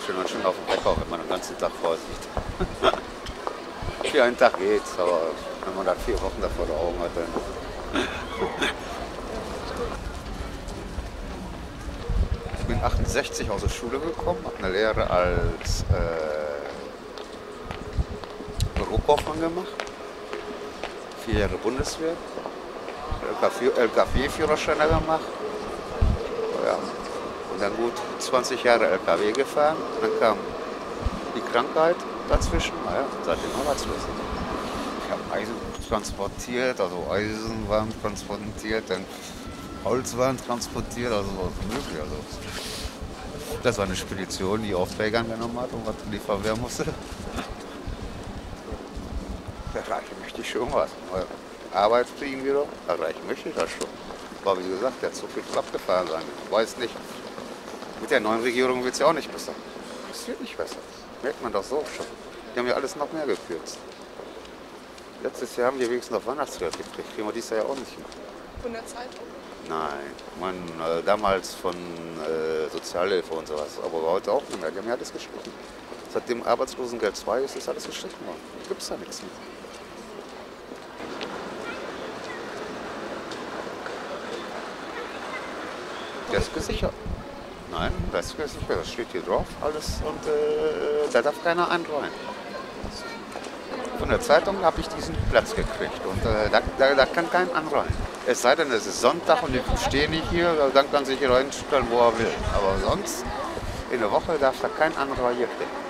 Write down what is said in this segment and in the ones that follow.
steht man schon auf dem Wecker, wenn man den ganzen Tag vorsieht. Für einen Tag geht's, aber wenn man dann 4 Wochen davor vor Augen hat, dann. Ich bin 68 aus der Schule gekommen, habe eine Lehre als Bürokaufmann gemacht, 4 Jahre Bundeswehr, LKW-Führerschein gemacht. Ja. Und dann gut 20 Jahre LKW gefahren, dann kam die Krankheit dazwischen, naja, seitdem arbeitslos. Ich habe Eisen transportiert, also Eisenwaren transportiert, dann Holzwaren transportiert, also was möglich. Also das war eine Spedition, die Aufträge angenommen hat und was geliefert werden musste. Erreichen möchte ich schon was. Arbeit kriegen wieder, erreichen möchte ich das schon. Aber wie gesagt, der Zug wird abgefahren sein. Ich weiß nicht, mit der neuen Regierung wird es ja auch nicht besser. Es wird nicht besser. Merkt man doch so schon. Die haben ja alles noch mehr gekürzt. Letztes Jahr haben wir wenigstens noch Weihnachtsgeld gekriegt. Kriegen wir dieses Jahr ja auch nicht mehr. Von der Zeitung? Nein, damals von Sozialhilfe und sowas. Aber heute auch nicht mehr. Die haben ja alles gestrichen. Seitdem Arbeitslosengeld 2 ist alles gestrichen worden. Gibt es da nichts mehr. Das ist gesichert. Nein, das ist gesichert. Das steht hier drauf, alles. Und da darf keiner einrein. Von der Zeitung habe ich diesen Platz gekriegt. Und da kann kein anrein. Es sei denn, es ist Sonntag und ich stehe nicht hier, dann kann sich jeder hinstellen, wo er will. Aber sonst, in der Woche darf da kein anderer hier kriegen.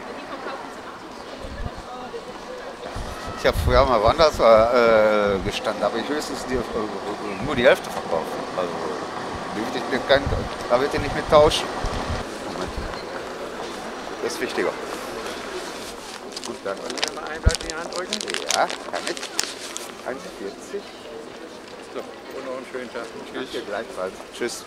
Ich habe früher mal woanders gestanden, da habe ich höchstens nur die Hälfte verkauft. Also, da wird ihr nicht mit tauschen. Moment. Das ist wichtiger. Und dann Wollen Sie mal ein Blatt in die Hand drücken? Ja, kann ich. 1,40. So, und noch einen schönen Tag. Tschüss. Danke, gleichfalls. Tschüss.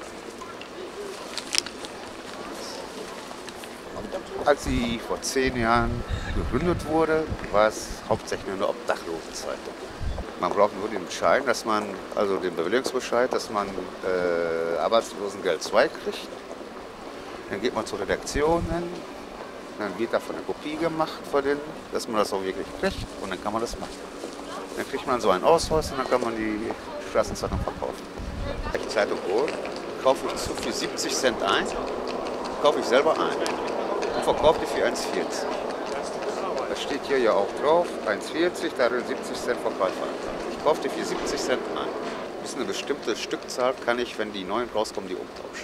Als sie vor 10 Jahren gegründet wurde, war es hauptsächlich eine Obdachlosenzeitung. Man braucht nur den Bescheid, dass man, also den Bewilligungsbescheid, dass man Arbeitslosengeld 2 kriegt. Dann geht man zur Redaktion hin, dann wird davon eine Kopie gemacht von denen, dass man das auch wirklich kriegt und dann kann man das machen. Dann kriegt man so einen Ausweis und dann kann man die Straßenzeitung verkaufen. Wenn ich die Zeitung hole, kaufe ich zu für 70 Cent ein, kaufe ich selber ein und verkaufe die für 1,40. Das steht hier ja auch drauf, 1,40, darin 70 Cent Verkäufer. Ich kaufe die für 70 Cent ein. Bis eine bestimmte Stückzahl kann ich, wenn die neuen rauskommen, die umtauschen.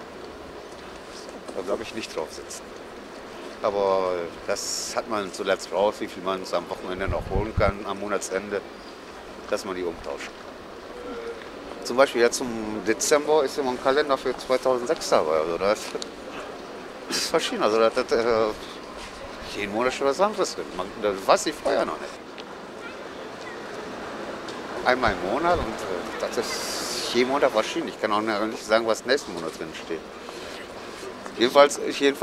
Da glaube ich nicht drauf sitzen. Aber das hat man zuletzt raus, wie viel man es am Wochenende noch holen kann, am Monatsende, dass man die umtauscht. Zum Beispiel jetzt zum Dezember ist immer ein Kalender für 2006 dabei. Also das ist verschieden. Also jeden Monat schon was anderes drin. Das weiß ich vorher noch nicht. Einmal im Monat und das ist jeden Monat verschieden. Ich kann auch nicht sagen, was nächsten Monat drin steht. Jedenfalls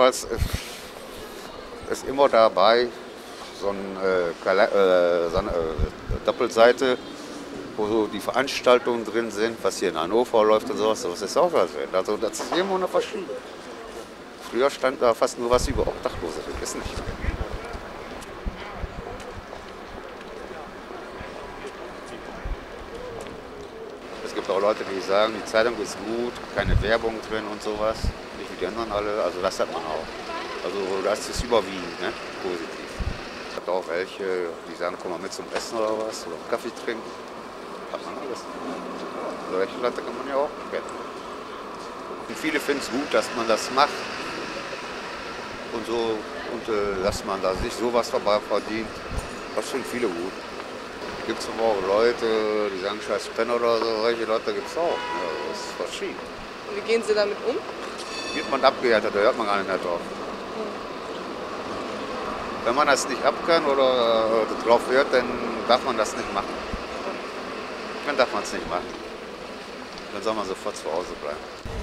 ist immer dabei so eine Doppelseite, wo so die Veranstaltungen drin sind, was hier in Hannover läuft und sowas. Das ist auch was drin. Also das ist jeden Monat verschieden. Früher stand da fast nur was über Obdachlose drin, ist nicht mehr. Es gibt auch Leute, die sagen, die Zeitung ist gut, keine Werbung drin und sowas. Nicht wie die anderen alle, also das hat man auch. Also das ist überwiegend, ne? Positiv. Es gibt auch welche, die sagen, komm mal mit zum Essen oder was, oder Kaffee trinken. Hat man alles. Solche Leute kann man ja auch kennen. Und viele finden es gut, dass man das macht. Und so, und dass man da sich sowas vorbei verdient. Das finden viele gut. Gibt es aber auch Leute, die sagen, scheiß Penner oder so, solche Leute gibt es auch. Ja, das ist verschieden. Und wie gehen Sie damit um? Wird man abgehärtet, da hört man gar nicht mehr drauf. Wenn man das nicht ab kann oder drauf hört, dann darf man das nicht machen. Dann darf man es nicht machen. Dann soll man sofort zu Hause bleiben.